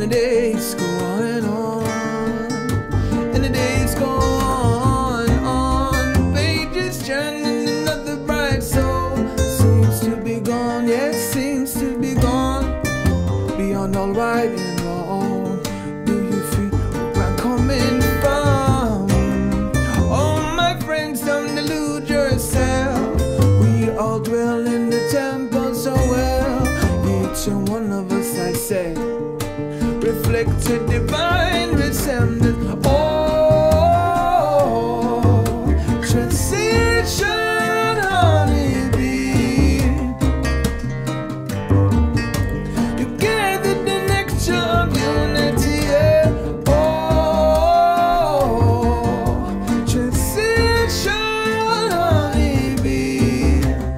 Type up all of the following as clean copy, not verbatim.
the days go on, and the days go on. Pages turn and another bright soul seems to be gone, yes, seems to be gone. Beyond all right and wrong, do you feel where I'm coming from? Oh, my friends, don't delude yourself. We all dwell in the temple so well. Each and one of us, I say, reflect a divine resemblance. Oh, transition, honeybee. You gathered the nectar of unity, yeah. Oh, transition, honeybee.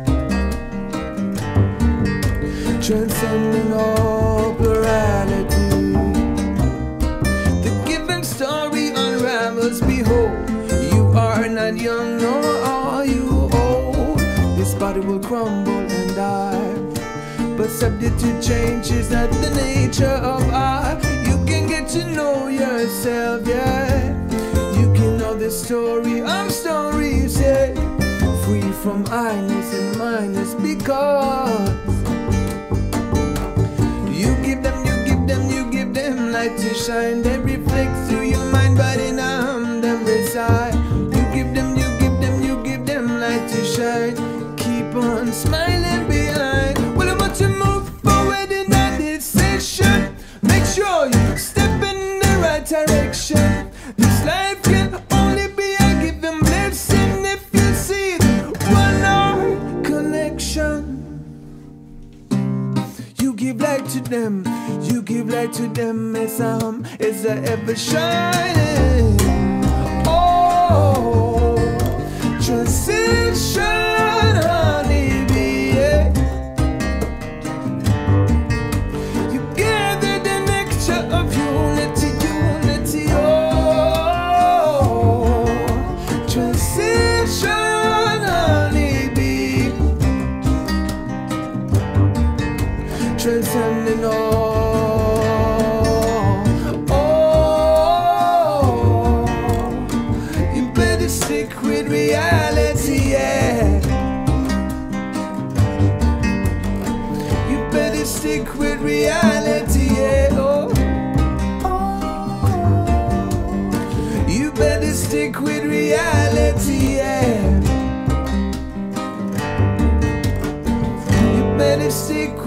Transcending all plurality. The given story unravels. Behold, you are not young nor are you old. This body will crumble and die, but subject to change is not the nature of I. You can get to know yourself, yeah. You can know the story of stories, yeah. Free from I-ness and minus, because you give them light to shine. They reflect through your mind, body, now them reside. You give them light to shine. Keep on smiling behind. Well, I want to move forward in that decision. Make sure you step in the right direction. This life can only be a given blessing if you see the one-heart connection. You give light to them, you give light to them as I ever shining. Oh, transition, honeybee, yeah. You gather the nectar of unity, unity, oh, transition, honeybee. Transcending all. Oh, you better stick with reality, yeah. You better stick with reality, yeah. Oh, you better stick with reality, yeah. You better stick